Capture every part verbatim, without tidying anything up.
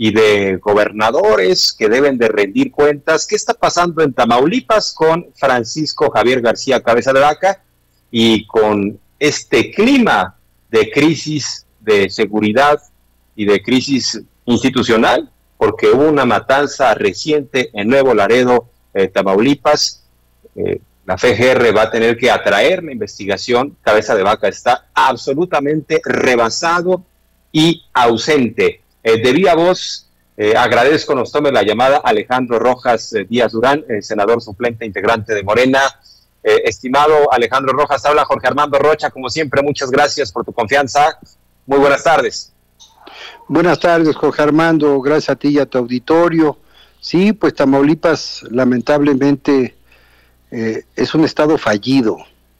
y de gobernadores que deben de rendir cuentas. ¿Qué está pasando en Tamaulipas con Francisco Javier García Cabeza de Vaca y con este clima de crisis de seguridad y de crisis institucional? Porque hubo una matanza reciente en Nuevo Laredo, eh, Tamaulipas. Eh, la F G R va a tener que atraer la investigación. Cabeza de Vaca está absolutamente rebasado y ausente. Eh, de viva voz, eh, agradezco nos tome la llamada Alejandro Rojas eh, Díaz Durán, eh, senador suplente integrante de Morena. Eh, estimado Alejandro Rojas, habla Jorge Armando Rocha. Como siempre, muchas gracias por tu confianza. Muy buenas tardes. Buenas tardes, Jorge Armando. Gracias a ti y a tu auditorio. Sí, pues Tamaulipas lamentablemente eh, es un estado fallido,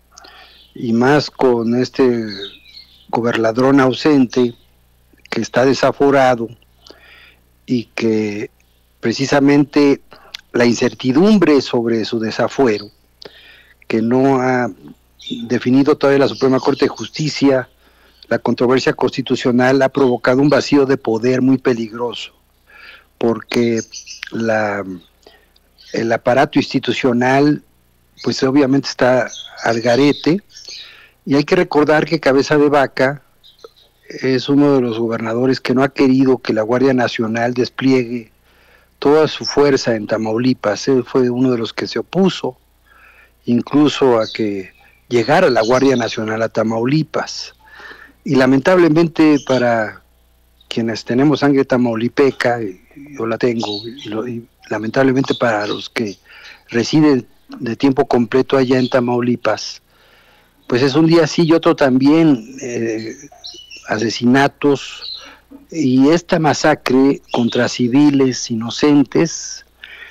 y más con este gobernador ausente que está desaforado, y que precisamente la incertidumbre sobre su desafuero, que no ha definido todavía la Suprema Corte de Justicia, la controversia constitucional, ha provocado un vacío de poder muy peligroso, porque la, el aparato institucional pues obviamente está al garete, y hay que recordar que Cabeza de Vaca es uno de los gobernadores que no ha querido que la Guardia Nacional despliegue toda su fuerza en Tamaulipas. Él fue uno de los que se opuso incluso a que llegara la Guardia Nacional a Tamaulipas. Y lamentablemente para quienes tenemos sangre tamaulipeca, y yo la tengo, y, lo, y lamentablemente para los que residen de tiempo completo allá en Tamaulipas, pues es un día sí y otro también. eh, asesinatos y esta masacre contra civiles inocentes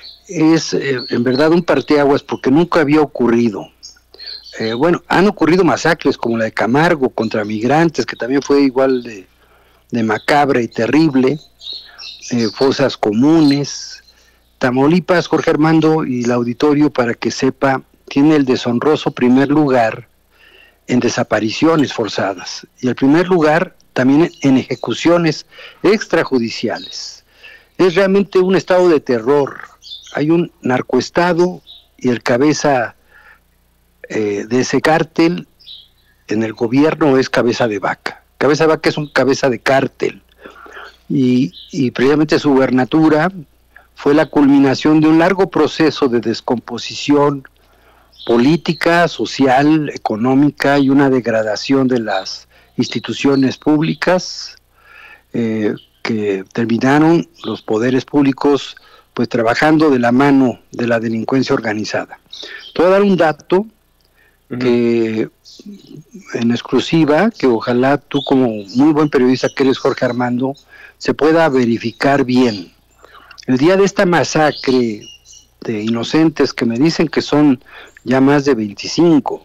es eh, en verdad un parteaguas, porque nunca había ocurrido. Eh, bueno, han ocurrido masacres como la de Camargo contra migrantes, que también fue igual de, de macabra y terrible, eh, fosas comunes. Tamaulipas, Jorge Armando y el auditorio, para que sepa, tiene el deshonroso primer lugar en desapariciones forzadas, y el primer lugar también en ejecuciones extrajudiciales. Es realmente un estado de terror. Hay un narcoestado, y el cabeza eh, de ese cártel en el gobierno es Cabeza de Vaca. Cabeza de Vaca es un cabeza de cártel, y, y precisamente su gubernatura fue la culminación de un largo proceso de descomposición política, social, económica, y una degradación de las instituciones públicas, eh, que terminaron los poderes públicos pues trabajando de la mano de la delincuencia organizada. Te voy a dar un dato uh-huh. que en exclusiva, que ojalá tú, como muy buen periodista que eres, Jorge Armando, se pueda verificar bien. El día de esta masacre de inocentes, que me dicen que son ya más de veinticinco.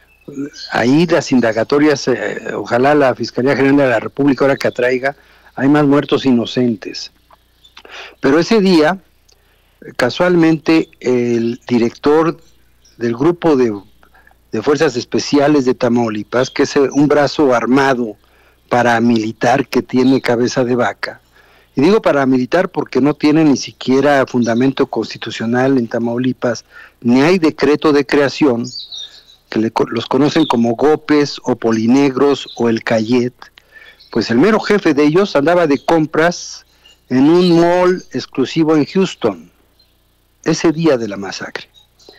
Ahí las indagatorias, eh, ojalá la Fiscalía General de la República, ahora que atraiga, hay más muertos inocentes. Pero ese día, casualmente, el director del grupo de, de Fuerzas Especiales de Tamaulipas, que es un brazo armado paramilitar que tiene Cabeza de Vaca, y digo paramilitar porque no tiene ni siquiera fundamento constitucional en Tamaulipas, ni hay decreto de creación, que le, los conocen como Gopes o Polinegros o el Cayet. Pues el mero jefe de ellos andaba de compras en un mall exclusivo en Houston, ese día de la masacre.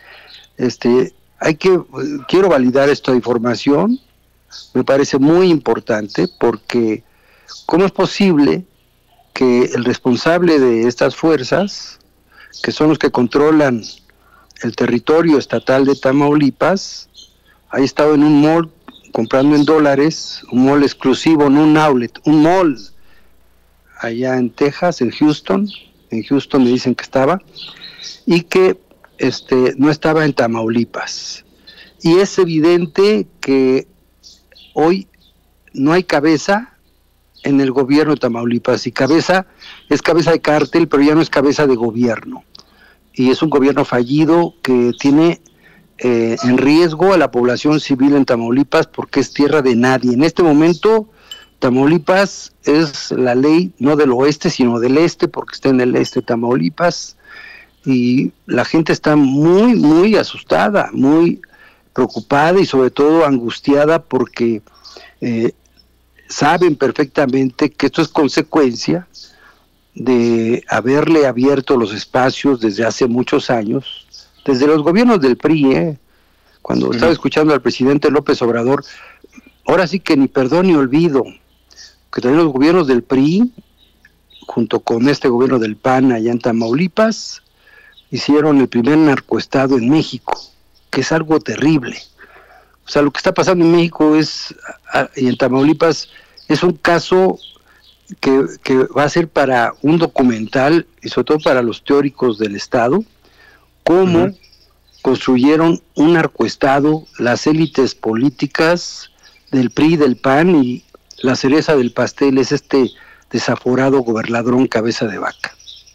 Este, hay que, quiero validar esta información, me parece muy importante, porque ¿cómo es posible que el responsable de estas fuerzas, que son los que controlan el territorio estatal de Tamaulipas, haya estado en un mall comprando en dólares, un mall exclusivo, no un outlet, un mall allá en Texas, en Houston, en Houston me dicen que estaba, y que este no estaba en Tamaulipas? Y es evidente que hoy no hay cabeza en el gobierno de Tamaulipas, y cabeza es cabeza de cártel, pero ya no es cabeza de gobierno, y es un gobierno fallido que tiene eh, en riesgo a la población civil en Tamaulipas, porque es tierra de nadie. En este momento Tamaulipas es la ley no del oeste, sino del este, porque está en el este Tamaulipas, y la gente está muy, muy asustada, muy preocupada y sobre todo angustiada porque eh, saben perfectamente que esto es consecuencia de haberle abierto los espacios desde hace muchos años, desde los gobiernos del P R I, ¿eh? Cuando uh-huh. estaba escuchando al presidente López Obrador, ahora sí que ni perdón ni olvido, que también los gobiernos del P R I, junto con este gobierno del P A N allá en Tamaulipas, hicieron el primer narcoestado en México, que es algo terrible. O sea, lo que está pasando en México es, y en Tamaulipas, es un caso que, que va a ser para un documental, y sobre todo para los teóricos del Estado, cómo uh-huh. construyeron un narcoestado, las élites políticas del P R I, del P A N, y la cereza del pastel es este desaforado gobernadrón cabeza de vaca.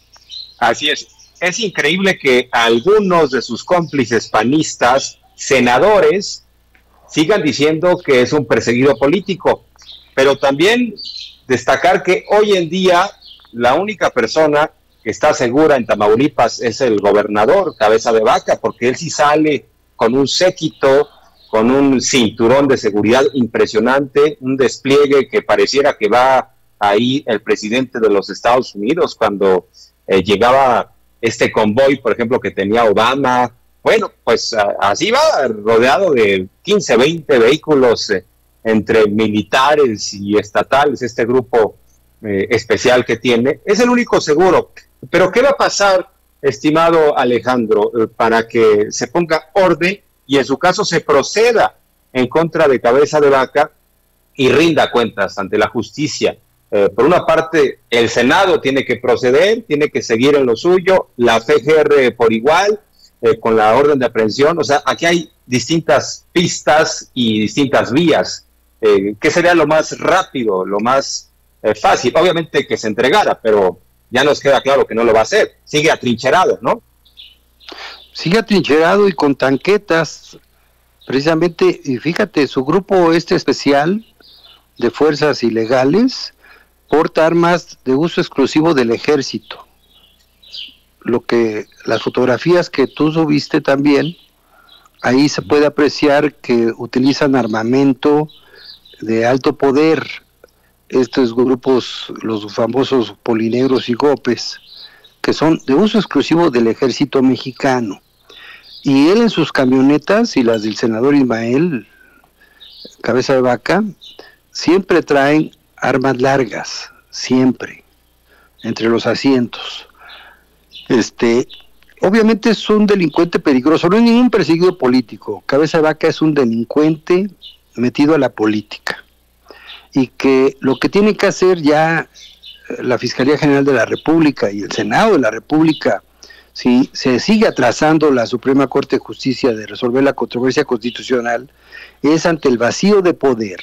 Así es. Es increíble que algunos de sus cómplices panistas, senadores, sigan diciendo que es un perseguido político, pero también destacar que hoy en día la única persona que está segura en Tamaulipas es el gobernador cabeza de vaca, porque él sí sale con un séquito, con un cinturón de seguridad impresionante, un despliegue que pareciera que va ahí el presidente de los Estados Unidos cuando eh, llegaba este convoy, por ejemplo, que tenía Obama. Bueno, pues así va, rodeado de quince, veinte vehículos eh, entre militares y estatales, este grupo eh, especial que tiene. Es el único seguro. Pero ¿qué va a pasar, estimado Alejandro, eh, para que se ponga orden y en su caso se proceda en contra de cabeza de vaca y rinda cuentas ante la justicia? Eh, por una parte, el Senado tiene que proceder, tiene que seguir en lo suyo, la F G R por igual, eh, con la orden de aprehensión. O sea, aquí hay distintas pistas y distintas vías. Eh, ¿Qué sería lo más rápido, lo más eh, fácil? Obviamente que se entregara, pero ya nos queda claro que no lo va a hacer. Sigue atrincherado, ¿no? Sigue atrincherado y con tanquetas, precisamente, y fíjate, su grupo este especial de fuerzas ilegales porta armas de uso exclusivo del ejército. Lo que las fotografías que tú subiste también, ahí se puede apreciar que utilizan armamento de alto poder, estos grupos, los famosos polinegros y gopes, que son de uso exclusivo del ejército mexicano. Y él en sus camionetas y las del senador Ismael, cabeza de vaca, siempre traen armas largas, siempre, entre los asientos. Este, obviamente es un delincuente peligroso, no es ningún perseguido político. Cabeza de vaca es un delincuente metido a la política. Y que lo que tiene que hacer ya la Fiscalía General de la República y el Senado de la República, si se sigue atrasando la Suprema Corte de Justicia de resolver la controversia constitucional, es ante el vacío de poder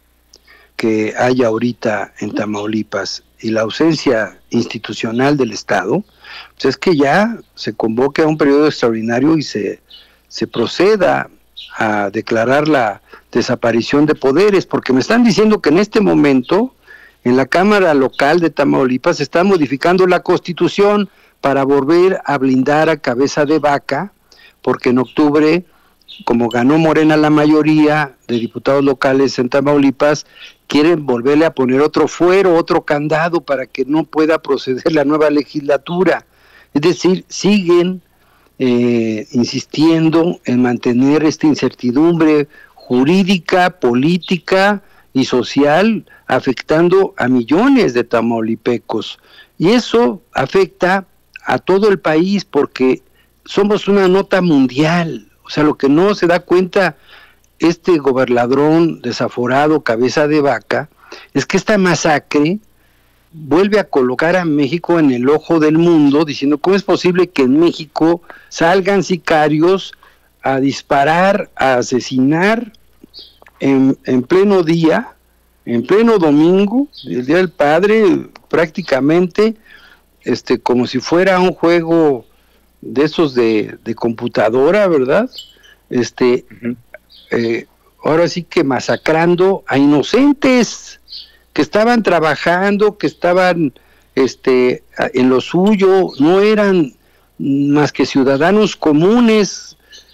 que hay ahorita en Tamaulipas y la ausencia institucional del Estado, pues es que ya se convoque a un periodo extraordinario y se, se proceda a declarar la desaparición de poderes, porque me están diciendo que en este momento en la Cámara Local de Tamaulipas se está modificando la Constitución para volver a blindar a cabeza de vaca, porque en octubre, como ganó Morena la mayoría de diputados locales en Tamaulipas, quieren volverle a poner otro fuero, otro candado para que no pueda proceder la nueva legislatura. Es decir, siguen eh, insistiendo en mantener esta incertidumbre jurídica, política y social, afectando a millones de tamaulipecos. Y eso afecta a todo el país porque somos una nota mundial. O sea, lo que no se da cuenta este gobernadrón desaforado, cabeza de vaca, es que esta masacre vuelve a colocar a México en el ojo del mundo, diciendo cómo es posible que en México salgan sicarios a disparar, a asesinar en, en pleno día, en pleno domingo, el Día del Padre, prácticamente este como si fuera un juego de esos de, de computadora, ¿verdad? Este, uh-huh. eh, ahora sí que masacrando a inocentes, que estaban trabajando, que estaban este, en lo suyo, no eran más que ciudadanos comunes.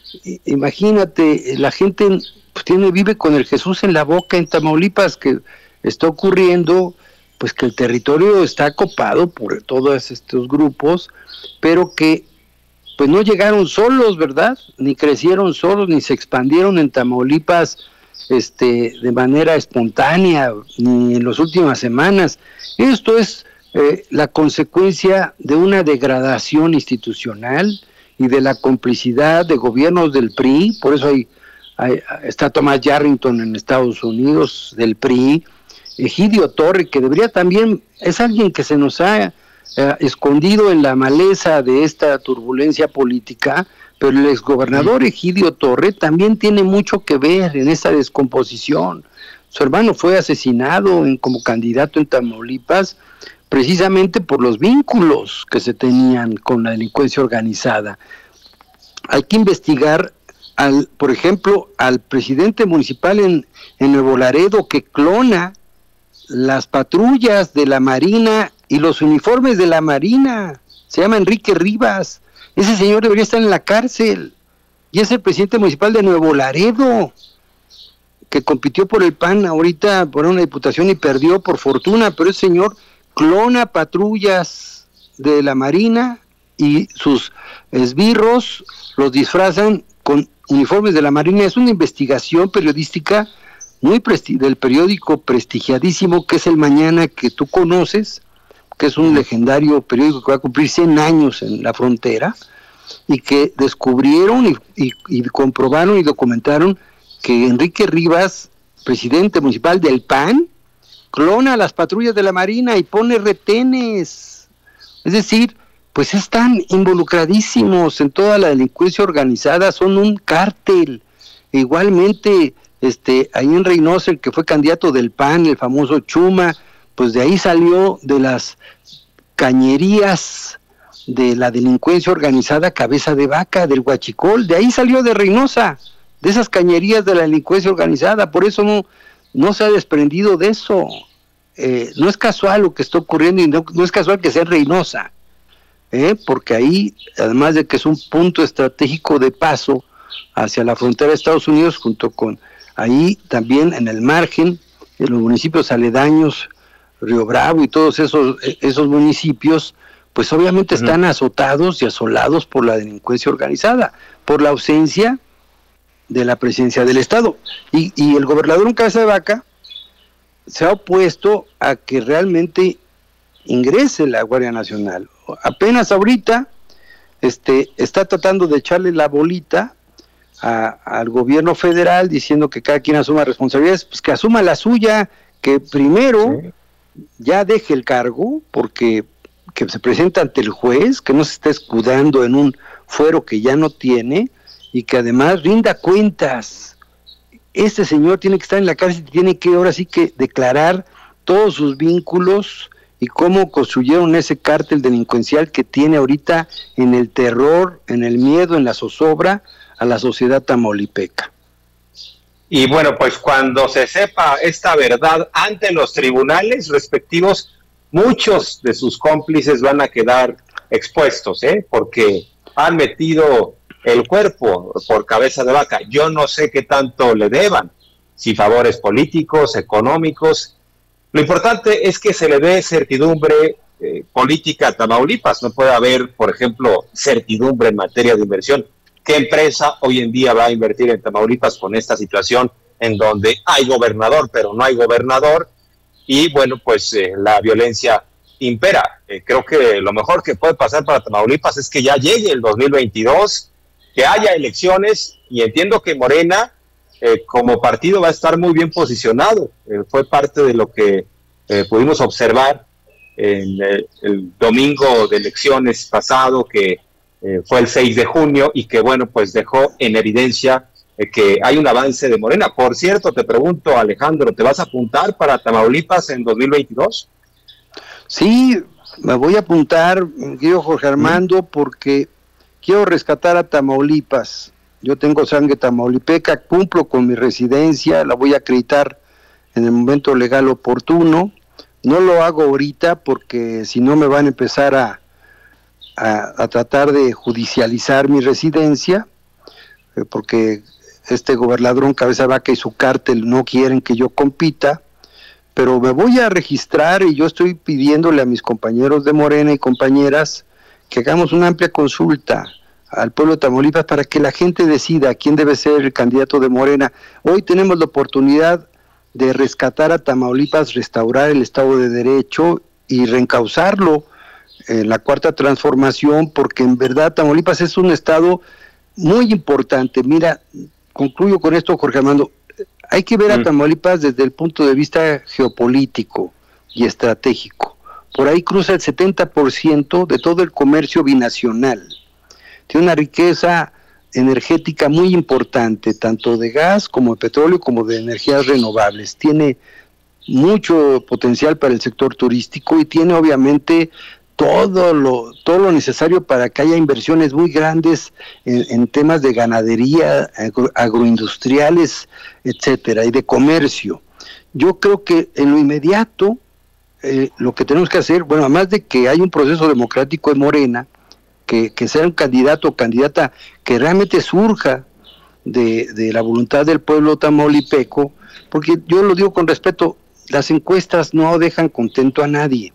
Imagínate, la gente pues, tiene, vive con el Jesús en la boca en Tamaulipas, que está ocurriendo, pues que el territorio está copado por todos estos grupos, pero que pues no llegaron solos, ¿verdad? Ni crecieron solos, ni se expandieron en Tamaulipas este, de manera espontánea, ni en las últimas semanas. Esto es eh, la consecuencia de una degradación institucional y de la complicidad de gobiernos del P R I. Por eso hay, hay, está Thomas Yarrington en Estados Unidos, del P R I, Egidio Torre, que debería también, es alguien que se nos ha eh, escondido en la maleza de esta turbulencia política, pero el exgobernador Egidio Torre también tiene mucho que ver en esa descomposición. Su hermano fue asesinado en, como candidato en Tamaulipas, precisamente por los vínculos que se tenían con la delincuencia organizada. Hay que investigar, al, por ejemplo, al presidente municipal en, en Nuevo Laredo, que clona las patrullas de la Marina y los uniformes de la Marina. Se llama Enrique Rivas. Ese señor debería estar en la cárcel. Y es el presidente municipal de Nuevo Laredo, que compitió por el P A N ahorita por una diputación y perdió por fortuna, pero ese señor clona patrullas de la Marina y sus esbirros los disfrazan con uniformes de la Marina. Es una investigación periodística muy presti- del periódico prestigiadísimo que es El Mañana, que tú conoces, que es un legendario periódico que va a cumplir cien años en la frontera, y que descubrieron y, y, y comprobaron y documentaron que Enrique Rivas, presidente municipal del P A N, clona las patrullas de la Marina y pone retenes. Es decir, pues están involucradísimos en toda la delincuencia organizada, son un cártel. E igualmente, este, ahí en Reynosa, el que fue candidato del P A N, el famoso Chuma, pues de ahí salió de las cañerías de la delincuencia organizada Cabeza de Vaca, del Huachicol, de ahí salió de Reynosa, de esas cañerías de la delincuencia organizada. Por eso no, no se ha desprendido de eso. Eh, no es casual lo que está ocurriendo, y no, no es casual que sea en Reynosa, eh, porque ahí, además de que es un punto estratégico de paso hacia la frontera de Estados Unidos, junto con ahí también en el margen, en los municipios aledaños, Río Bravo y todos esos, esos municipios, pues obviamente están uh-huh. azotados y asolados por la delincuencia organizada, por la ausencia de la presencia del Estado. Y, y el gobernador en Cabeza de Vaca se ha opuesto a que realmente ingrese la Guardia Nacional. Apenas ahorita este, está tratando de echarle la bolita a, al gobierno federal, diciendo que cada quien asuma responsabilidades, pues que asuma la suya, que primero sí. ya deje el cargo, porque que se presenta ante el juez, que no se está escudando en un fuero que ya no tiene, y que además rinda cuentas. Este señor tiene que estar en la cárcel, tiene que ahora sí que declarar todos sus vínculos y cómo construyeron ese cártel delincuencial que tiene ahorita en el terror, en el miedo, en la zozobra a la sociedad tamaulipeca. Y bueno, pues cuando se sepa esta verdad ante los tribunales respectivos, muchos de sus cómplices van a quedar expuestos, ¿eh? Porque han metido el cuerpo por Cabeza de Vaca. Yo no sé qué tanto le deban, si favores políticos, económicos. Lo importante es que se le dé certidumbre eh, política a Tamaulipas. No puede haber, por ejemplo, certidumbre en materia de inversión. ¿Qué empresa hoy en día va a invertir en Tamaulipas con esta situación en donde hay gobernador, pero no hay gobernador? Y bueno, pues eh, la violencia impera. Eh, creo que lo mejor que puede pasar para Tamaulipas es que ya llegue el dos mil veintidós, que haya elecciones, y entiendo que Morena eh, como partido va a estar muy bien posicionado. Eh, fue parte de lo que eh, pudimos observar en el, el domingo de elecciones pasado, que eh, fue el seis de junio, y que bueno, pues dejó en evidencia eh, que hay un avance de Morena. Por cierto, te pregunto, Alejandro, ¿te vas a apuntar para Tamaulipas en dos mil veintidós? Sí, me voy a apuntar, querido Jorge Armando, porque quiero rescatar a Tamaulipas. Yo tengo sangre tamaulipeca, cumplo con mi residencia, la voy a acreditar en el momento legal oportuno. No lo hago ahorita porque si no me van a empezar a, a, a tratar de judicializar mi residencia, eh, porque este gobernador Cabeza de Vaca y su cártel no quieren que yo compita, pero me voy a registrar y yo estoy pidiéndole a mis compañeros de Morena y compañeras que hagamos una amplia consulta al pueblo de Tamaulipas para que la gente decida quién debe ser el candidato de Morena. Hoy tenemos la oportunidad de rescatar a Tamaulipas, restaurar el Estado de Derecho y reencauzarlo en la Cuarta Transformación, porque en verdad Tamaulipas es un estado muy importante. Mira, concluyo con esto, Jorge Armando, hay que ver a Tamaulipas desde el punto de vista geopolítico y estratégico. Por ahí cruza el setenta por ciento de todo el comercio binacional. Tiene una riqueza energética muy importante, tanto de gas como de petróleo como de energías renovables. Tiene mucho potencial para el sector turístico y tiene obviamente todo lo todo lo necesario para que haya inversiones muy grandes en, en temas de ganadería, agro, agroindustriales, etcétera, y de comercio. Yo creo que en lo inmediato eh, lo que tenemos que hacer, bueno, además de que hay un proceso democrático en Morena, que, que sea un candidato o candidata que realmente surja de, de la voluntad del pueblo tamaulipeco, porque yo lo digo con respeto, las encuestas no dejan contento a nadie.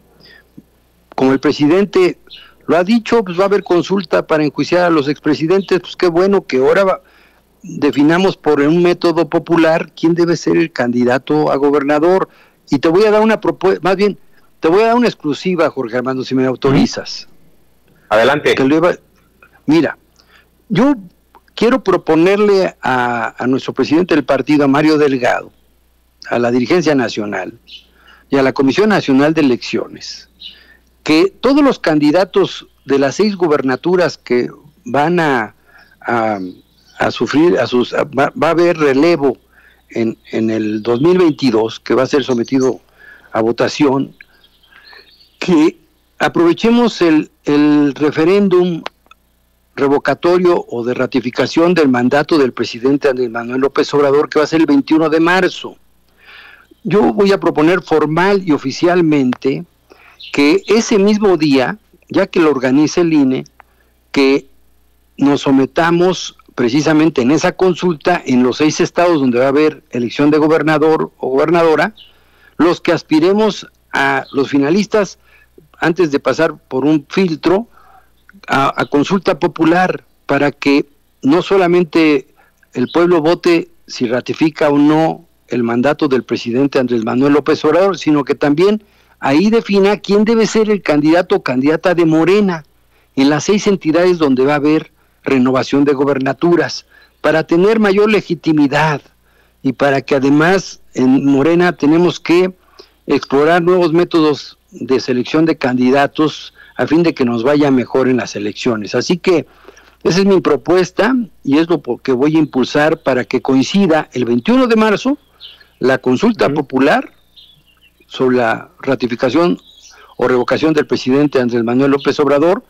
Como el presidente lo ha dicho, pues va a haber consulta para enjuiciar a los expresidentes, pues qué bueno que ahora va, definamos por un método popular quién debe ser el candidato a gobernador. Y te voy a dar una propuesta, más bien, te voy a dar una exclusiva, Jorge Armando, si me autorizas. Adelante. Que iba, mira, yo quiero proponerle a, a nuestro presidente del partido, a Mario Delgado, a la dirigencia nacional y a la Comisión Nacional de Elecciones, que todos los candidatos de las seis gubernaturas que van a, a, a sufrir, a sus, a, va, va a haber relevo en, en el dos mil veintidós, que va a ser sometido a votación, que aprovechemos el, el referéndum revocatorio o de ratificación del mandato del presidente Andrés Manuel López Obrador, que va a ser el veintiuno de marzo. Yo voy a proponer formal y oficialmente que ese mismo día, ya que lo organice el I N E, que nos sometamos precisamente en esa consulta en los seis estados donde va a haber elección de gobernador o gobernadora, los que aspiremos a los finalistas, antes de pasar por un filtro, a, a consulta popular, para que no solamente el pueblo vote si ratifica o no el mandato del presidente Andrés Manuel López Obrador, sino que también ahí defina quién debe ser el candidato o candidata de Morena en las seis entidades donde va a haber renovación de gobernaturas, para tener mayor legitimidad y para que además en Morena tenemos que explorar nuevos métodos de selección de candidatos a fin de que nos vaya mejor en las elecciones. Así que esa es mi propuesta y es lo que voy a impulsar para que coincida el veintiuno de marzo la consulta uh-huh. popular sobre la ratificación o revocación del presidente Andrés Manuel López Obrador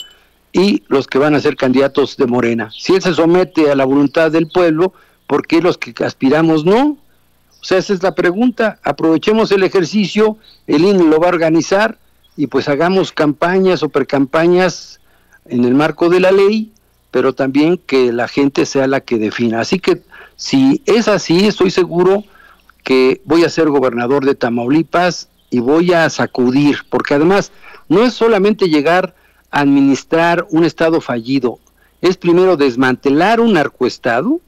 y los que van a ser candidatos de Morena. Si él se somete a la voluntad del pueblo, ¿por qué los que aspiramos no? O sea, esa es la pregunta. Aprovechemos el ejercicio, el I N E lo va a organizar y pues hagamos campañas o precampañas en el marco de la ley, pero también que la gente sea la que defina. Así que si es así, estoy seguro que voy a ser gobernador de Tamaulipas y voy a sacudir, porque además no es solamente llegar a administrar un estado fallido, es primero desmantelar un narcoestado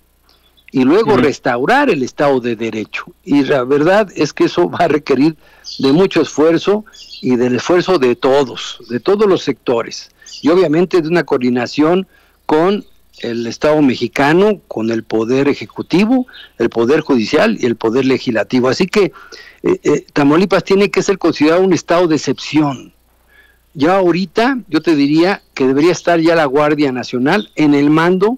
y luego uh-huh. restaurar el Estado de Derecho. Y la verdad es que eso va a requerir de mucho esfuerzo y del esfuerzo de todos, de todos los sectores. Y obviamente de una coordinación con el Estado mexicano, con el Poder Ejecutivo, el Poder Judicial y el Poder Legislativo. Así que eh, eh, Tamaulipas tiene que ser considerado un estado de excepción. Ya ahorita yo te diría que debería estar ya la Guardia Nacional en el mando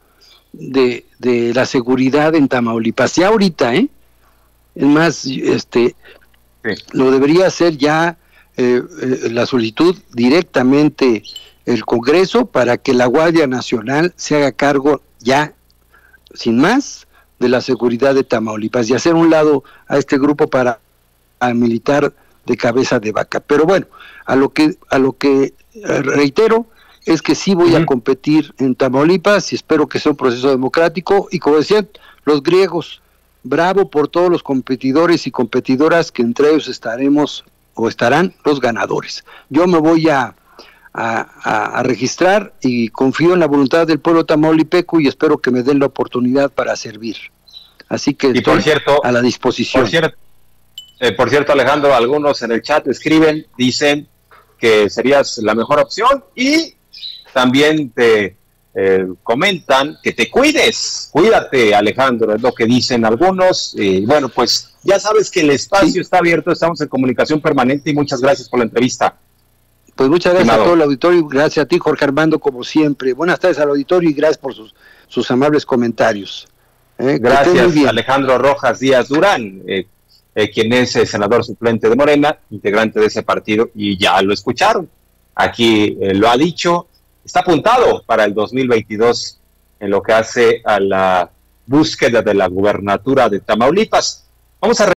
de, de la seguridad en Tamaulipas. Ya ahorita, ¿eh? Es más, este, sí. lo debería hacer ya eh, eh, la solicitud directamente el Congreso para que la Guardia Nacional se haga cargo ya, sin más, de la seguridad de Tamaulipas y hacer un lado a este grupo para al militar de Cabeza de Vaca. Pero bueno, a lo que, a lo que reitero es que sí voy uh-huh. a competir en Tamaulipas y espero que sea un proceso democrático, y como decían los griegos, bravo por todos los competidores y competidoras, que entre ellos estaremos o estarán los ganadores. Yo me voy a, a, a, a registrar y confío en la voluntad del pueblo tamaulipeco y espero que me den la oportunidad para servir. Así que y estoy por cierto, a la disposición. Por cierto, eh, por cierto, Alejandro, algunos en el chat escriben, dicen que serías la mejor opción, y también te eh, comentan que te cuides. Cuídate, Alejandro, es lo que dicen algunos. Y eh, bueno, pues ya sabes que el espacio sí. está abierto, estamos en comunicación permanente, y muchas gracias por la entrevista. Pues muchas gracias Estimado. a todo el auditorio, gracias a ti, Jorge Armando, como siempre. Buenas tardes al auditorio y gracias por sus, sus amables comentarios. Eh, gracias, Alejandro Rojas Díaz Durán, eh, eh, quien es el senador suplente de Morena, integrante de ese partido, y ya lo escucharon. Aquí eh, lo ha dicho, está apuntado para el dos mil veintidós en lo que hace a la búsqueda de la gubernatura de Tamaulipas. Vamos a